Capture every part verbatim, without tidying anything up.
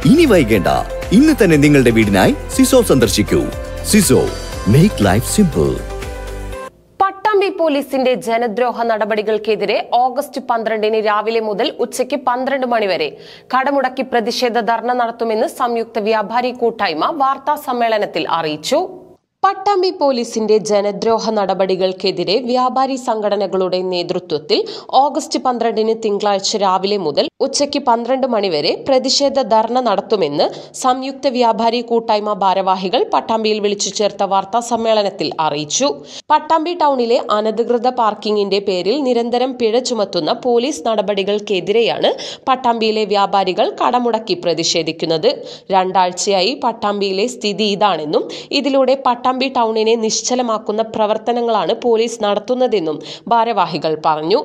ഇനി വൈകേണ്ട, ഇന്ന് തന്നെ നിങ്ങളുടെ വീടിനായി സിസോ സന്ദർശിക്കൂ. സിസോ, മേക്ക് ലൈഫ് സിമ്പിൾ. പട്ടാമ്പി പോലീസിന്റെ ജനദ്രോഹ നടപടികൾക്കെതിരെ ഓഗസ്റ്റ് പന്ത്രണ്ടിന് രാവിലെ മുതൽ ഉച്ചയ്ക്ക് പന്ത്രണ്ട് മണിവരെ കടമുടക്കി പ്രതിഷേധ ധർണ നടത്തുമെന്ന് സംയുക്ത വ്യാപാരി കൂട്ടായ്മ വാർത്താ സമ്മേളനത്തിൽ അറിയിച്ചു. പട്ടാമ്പി പോലീസിന്റെ ജനദ്രോഹ നടപടികൾക്കെതിരെ വ്യാപാരി സംഘടനകളുടെ നേതൃത്വത്തിൽ ഓഗസ്റ്റ് പന്ത്രണ്ടിന് തിങ്കളാഴ്ച രാവിലെ മുതൽ ഉച്ചയ്ക്ക് പന്ത്രണ്ട് മണിവരെ പ്രതിഷേധ ധർണ നടത്തുമെന്ന് സംയുക്ത വ്യാപാരി കൂട്ടായ്മ ഭാരവാഹികൾ പട്ടാമ്പിയിൽ വിളിച്ചു ചേർത്ത വാർത്താ സമ്മേളനത്തിൽ അറിയിച്ചു. പട്ടാമ്പി ടൗണിലെ അനധികൃത പാർക്കിംഗിന്റെ പേരിൽ നിരന്തരം പിഴ ചുമത്തുന്ന പോലീസ് നടപടികൾക്കെതിരെയാണ് പട്ടാമ്പിയിലെ വ്യാപാരികൾ കടമുടക്കി പ്രതിഷേധിക്കുന്നത്. രണ്ടാഴ്ചയായി പട്ടാമ്പിയിലെ സ്ഥിതി ഇതാണെന്നും ഇതിലൂടെ പട്ടാമ്പി ടൗണിനെ നിശ്ചലമാക്കുന്ന പ്രവർത്തനങ്ങളാണ് പോലീസ് നടത്തുന്നതെന്നും ഭാരവാഹികൾ പറഞ്ഞു.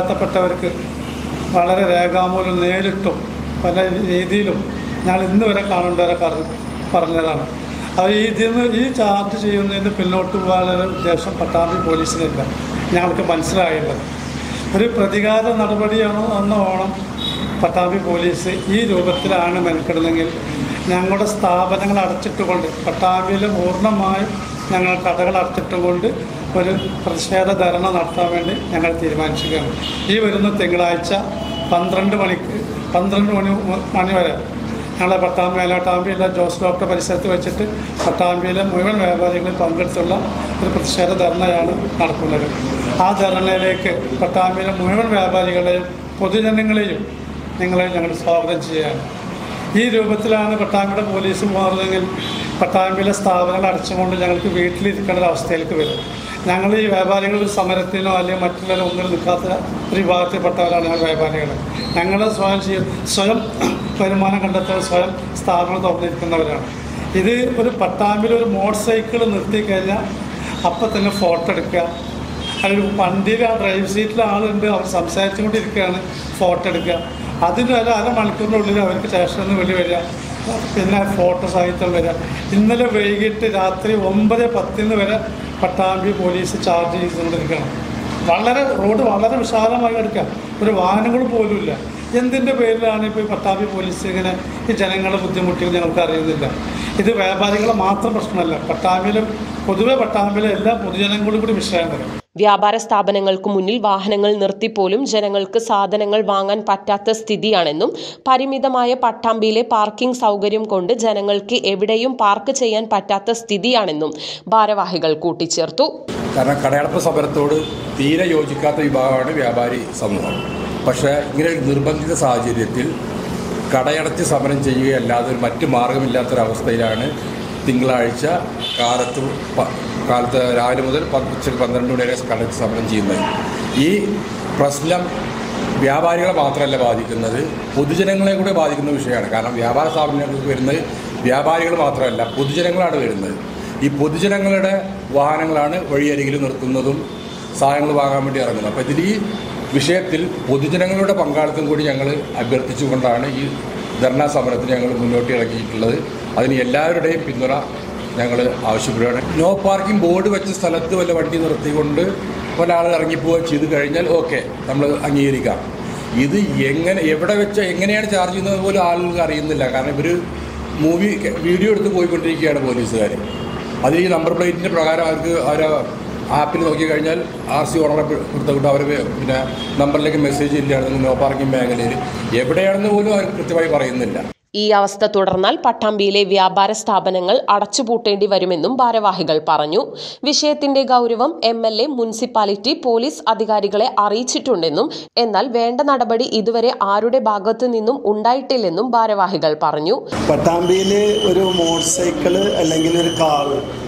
വളരെ രേഖാമൂലം നേരിട്ടും പല രീതിയിലും ഞാൻ ഇന്ന് വരെ കാണേണ്ടവരെ പറഞ്ഞതാണ്. അത് ഇതിന് ഈ ചാർജ് ചെയ്യുന്നതിന് പിന്നോട്ട് പോകാനുള്ള ഉദ്ദേശം പട്ടാമ്പി പോലീസിനില്ല. ഞങ്ങൾക്ക് മനസ്സിലായുള്ളത് ഒരു പ്രതികാര നടപടിയാണോ എന്നോണം പട്ടാമ്പി പോലീസ് ഈ രൂപത്തിലാണ് മെനക്കെടുന്നെങ്കിൽ ഞങ്ങളുടെ സ്ഥാപനങ്ങൾ അടച്ചിട്ടുകൊണ്ട് പട്ടാമ്പിയിൽ പൂർണ്ണമായും ഞങ്ങൾ കടകൾ അടച്ചിട്ടുകൊണ്ട് ഒരു പ്രതിഷേധ ധർണ നടത്താൻ വേണ്ടി ഞങ്ങൾ തീരുമാനിച്ചിരിക്കുകയാണ്. ഈ വരുന്ന തിങ്കളാഴ്ച പന്ത്രണ്ട് മണിക്ക് പന്ത്രണ്ട് മണി മണി വരെ ഞങ്ങളെ പട്ടാമ്പി മേലാട്ടാമ്പിയിലെ ജോസ് ഡോക്ടർ പരിസരത്ത് വെച്ചിട്ട് പട്ടാമ്പിയിലെ മുഴുവൻ വ്യാപാരികളിൽ പങ്കെടുത്തുള്ള ഒരു പ്രതിഷേധ ധർണയാണ് നടക്കുന്നത്. ആ ധർണയിലേക്ക് പട്ടാമ്പിയിലെ മുഴുവൻ വ്യാപാരികളെയും പൊതുജനങ്ങളെയും നിങ്ങളെ ഞങ്ങൾ സ്വാഗതം ചെയ്യുകയാണ്. ഈ രൂപത്തിലാണ് പട്ടാമ്പിയുടെ പോലീസ് മാറുന്നതെങ്കിൽ പട്ടാമ്പിയിലെ സ്ഥാപനങ്ങൾ അടച്ചുകൊണ്ട് ഞങ്ങൾക്ക് വീട്ടിലിരിക്കേണ്ട ഒരു അവസ്ഥയിലേക്ക് വരും. ഞങ്ങൾ ഈ വ്യാപാരികൾ സമരത്തിനോ അല്ലെങ്കിൽ മറ്റുള്ള ഒന്നിൽ നിൽക്കാത്ത ഒരു വിഭാഗത്തിൽപ്പെട്ടവരാണ് ഞങ്ങൾ വ്യാപാരികൾ. ഞങ്ങൾ സ്വയം സ്വയം വരുമാനം കണ്ടെത്താൻ സ്വയം സ്ഥാപനം തുറന്നിരിക്കുന്നവരാണ്. ഇത് ഒരു പട്ടാമ്പിൽ ഒരു മോട്ടോർ സൈക്കിൾ നിർത്തി കഴിഞ്ഞാൽ അപ്പം തന്നെ ഫോട്ടോ എടുക്കുക, അതിൽ വണ്ടിയിൽ ആ ഡ്രൈവ് സീറ്റിൽ ആളുണ്ട്, അവർ സംസാരിച്ചുകൊണ്ടിരിക്കുകയാണ്, ഫോട്ടോ എടുക്കുക. അതിന് ഒരു അരമണിക്കൂറിനുള്ളിൽ അവർക്ക് സ്റ്റേഷനിൽ നിന്ന് വെളി വരിക, പിന്നെ ഫോട്ടോ സാഹിത്യം വരിക. ഇന്നലെ വൈകിട്ട് രാത്രി ഒമ്പത് പത്തിന് വരെ പട്ടാമ്പി പോലീസ് ചാർജ് ചെയ്തുകൊണ്ടിരിക്കണം. വളരെ റോഡ് വളരെ വിശാലമായി എടുക്കുക, ഒരു വാഹനങ്ങൾ പോലും ഇല്ല. എന്തിൻ്റെ പേരിലാണ് ഇപ്പോൾ ഈ പട്ടാമ്പി പോലീസ് ഇങ്ങനെ ഈ ജനങ്ങളെ ബുദ്ധിമുട്ടിയെന്ന് ഞങ്ങൾക്ക് അറിയുന്നില്ല. ഇത് വ്യാപാരികളെ മാത്രം പ്രശ്നമല്ല, പട്ടാമ്പിയിലും പൊതുവെ പട്ടാമ്പിയിലെ എല്ലാ പൊതുജനങ്ങളും കൂടി വിഷയമാണ്. വ്യാപാര സ്ഥാപനങ്ങൾക്ക് മുന്നിൽ വാഹനങ്ങൾ നിർത്തിപ്പോലും ജനങ്ങൾക്ക് സാധനങ്ങൾ വാങ്ങാൻ പറ്റാത്ത സ്ഥിതിയാണെന്നും പരിമിതമായ പട്ടാമ്പിയിലെ പാർക്കിംഗ് സൗകര്യം കൊണ്ട് ജനങ്ങൾക്ക് എവിടെയും പാർക്ക് ചെയ്യാൻ പറ്റാത്ത സ്ഥിതിയാണെന്നും ഭാരവാഹികൾ കൂട്ടിച്ചേർത്തു. കാരണം കടയടപ്പ് സമരത്തോട് തീരെ യോജിക്കാത്ത വിഭാഗമാണ് വ്യാപാരി സമൂഹം. പക്ഷേ ഇങ്ങനെ ഒരു നിർബന്ധിത സാഹചര്യത്തിൽ കടയടച്ച് സമരം ചെയ്യുകയല്ലാതെ മറ്റ് മാർഗമില്ലാത്തൊരവസ്ഥയിലാണ് തിങ്കളാഴ്ച കാലത്ത് കാലത്ത് രാവിലെ മുതൽ ഉച്ചയ്ക്ക് പന്ത്രണ്ട് മണി വരെ കടച്ച് സമരം ചെയ്യുന്നത്. ഈ പ്രശ്നം വ്യാപാരികളെ മാത്രമല്ല ബാധിക്കുന്നത്, പൊതുജനങ്ങളെ കൂടെ ബാധിക്കുന്ന വിഷയമാണ്. കാരണം വ്യാപാര സ്ഥാപനങ്ങൾക്ക് വരുന്നത് വ്യാപാരികൾ മാത്രമല്ല, പൊതുജനങ്ങളാണ് വരുന്നത്. ഈ പൊതുജനങ്ങളുടെ വാഹനങ്ങളാണ് വഴിയരികിൽ നിർത്തുന്നതും സാധനങ്ങൾ വാങ്ങാൻ വേണ്ടി ഇറങ്ങുന്നത്. അപ്പോൾ ഇതിൽ ഈ വിഷയത്തിൽ പൊതുജനങ്ങളുടെ പങ്കാളിത്തം കൂടി ഞങ്ങൾ അഭ്യർത്ഥിച്ചുകൊണ്ടാണ് ഈ ധർണാ സമരത്തിന് ഞങ്ങൾ മുന്നോട്ട് ഇറക്കിയിട്ടുള്ളത്. അതിന് എല്ലാവരുടെയും പിന്തുണ ഞങ്ങൾ ആവശ്യപ്പെടുകയാണ്. നോ പാർക്കിംഗ് ബോർഡ് വെച്ച സ്ഥലത്ത് വല്ല വണ്ടി നിർത്തിക്കൊണ്ട് പല ആൾ ഇറങ്ങിപ്പോവുക ചെയ്ത് കഴിഞ്ഞാൽ ഓക്കെ, നമ്മൾ അംഗീകരിക്കാം. ഇത് എങ്ങനെ എവിടെ വെച്ച് എങ്ങനെയാണ് ചാർജ് ചെയ്യുന്നത് പോലും ആളുകൾക്ക് അറിയുന്നില്ല. കാരണം ഇവർ മൂവി വീഡിയോ എടുത്ത് പോയിക്കൊണ്ടിരിക്കുകയാണ് പോലീസുകാർ. അതിൽ ഈ നമ്പർ പ്ലേറ്റിൻ്റെ പ്രകാരം അവർക്ക് അവർ ആപ്പിൽ നോക്കി കഴിഞ്ഞാൽ ആർ സി ഓണറെ കൊടുത്തുകൊണ്ട് അവർ പിന്നെ നമ്പറിലേക്ക് മെസ്സേജ് ഇല്ലായിരുന്നു നോ പാർക്കിംഗ് മേഖലയിൽ എവിടെയാണെന്ന് പോലും അവർ കൃത്യമായി പറയുന്നില്ല. ഈ അവസ്ഥ തുടർന്നാൽ പട്ടാമ്പിയിലെ വ്യാപാര സ്ഥാപനങ്ങൾ അടച്ചുപൂട്ടേണ്ടി വരുമെന്നും ഭാരവാഹികൾ പറഞ്ഞു. വിഷയത്തിന്റെ ഗൗരവം M L A, municipality, police അധികാരികളെ അറിയിച്ചിട്ടുണ്ടെന്നും എന്നാൽ വേണ്ട നടപടി ഇതുവരെ ആരുടെ ഭാഗത്തു നിന്നും ഉണ്ടായിട്ടില്ലെന്നും ഭാരവാഹികൾ പറഞ്ഞു. പട്ടാമ്പിയിൽ ഒരു മോട്ടോർ സൈക്കിൾ അല്ലെങ്കിൽ ഒരു കാർ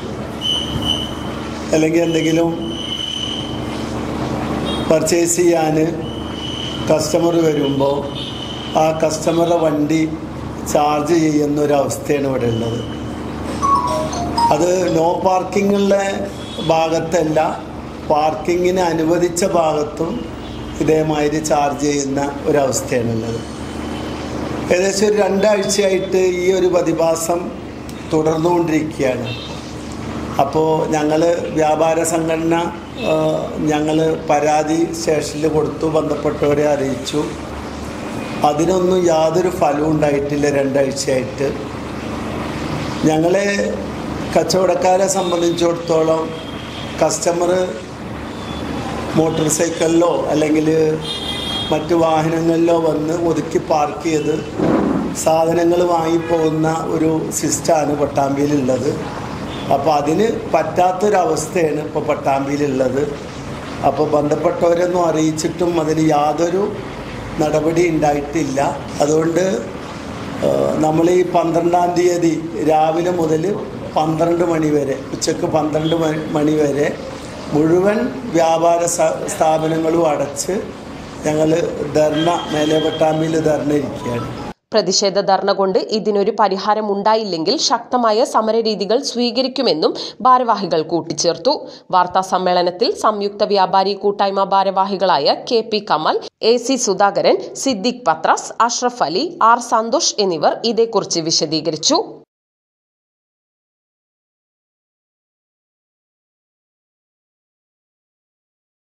അല്ലെങ്കിൽ എന്തെങ്കിലും പർച്ചേസ് ചെയ്യാൻ കസ്റ്റമർ വരുമ്പോൾ ആ കസ്റ്റമറുടെ വണ്ടി ചാർജ് ചെയ്യുന്ന ഒരവസ്ഥയാണ് ഇവിടെ ഉള്ളത്. അത് നോ പാർക്കിങ്ങുള്ള ഭാഗത്തല്ല, പാർക്കിങ്ങിന് അനുവദിച്ച ഭാഗത്തും ഇതേമാതിരി ചാർജ് ചെയ്യുന്ന ഒരവസ്ഥയാണുള്ളത്. ഏകദേശം ഒരു രണ്ടാഴ്ചയായിട്ട് ഈ ഒരു പ്രതിഭാസം തുടർന്നുകൊണ്ടിരിക്കുകയാണ്. അപ്പോൾ ഞങ്ങൾ വ്യാപാര സംഘടന ഞങ്ങൾ പരാതി സ്റ്റേഷനിൽ കൊടുത്തു, ബന്ധപ്പെട്ടവരെ അറിയിച്ചു. അതിനൊന്നും യാതൊരു ഫലവും ഉണ്ടായിട്ടില്ല. രണ്ടാഴ്ചയായിട്ട് ഞങ്ങളെ കച്ചവടക്കാരെ സംബന്ധിച്ചിടത്തോളം കസ്റ്റമർ മോട്ടോർ സൈക്കിളിലോ അല്ലെങ്കിൽ മറ്റു വാഹനങ്ങളിലോ വന്ന് ഒതുക്കി പാർക്ക് ചെയ്ത് സാധനങ്ങൾ വാങ്ങിപ്പോകുന്ന ഒരു സിസ്റ്റമാണ് പട്ടാമ്പിയിലുള്ളത്. അപ്പോൾ അതിന് പറ്റാത്തൊരവസ്ഥയാണ് ഇപ്പോൾ പട്ടാമ്പിയിലുള്ളത്. അപ്പോൾ ബന്ധപ്പെട്ടവരൊന്നും അറിയിച്ചിട്ടും അതിന് യാതൊരു നടപടി ഉണ്ടായിട്ടില്ല. അതുകൊണ്ട് നമ്മൾ ഈ പന്ത്രണ്ടാം തീയതി രാവിലെ മുതൽ പന്ത്രണ്ട് മണി വരെ ഉച്ചക്ക് പന്ത്രണ്ട് മണി വരെ മുഴുവൻ വ്യാപാര സ്ഥാപനങ്ങളും അടച്ച് ഞങ്ങൾ ധർണ മേലെ പട്ടാമ്പിയിൽ ധർണ ഇരിക്കുകയാണ്. പ്രതിഷേധ ധർണ കൊണ്ട് ഇതിനൊരു പരിഹാരം ഉണ്ടായില്ലെങ്കിൽ ശക്തമായ സമരരീതികൾ സ്വീകരിക്കുമെന്നും ഭാരവാഹികൾ കൂട്ടിച്ചേർത്തു. വാർത്താ സമ്മേളനത്തിൽ സംയുക്ത വ്യാപാരി കൂട്ടായ്മ ഭാരവാഹികളായ K P Kamal, A C Sudhakaran, Siddique Pathras, Ashraf Ali, R Santhosh എന്നിവർ ഇതേക്കുറിച്ച് വിശദീകരിച്ചു.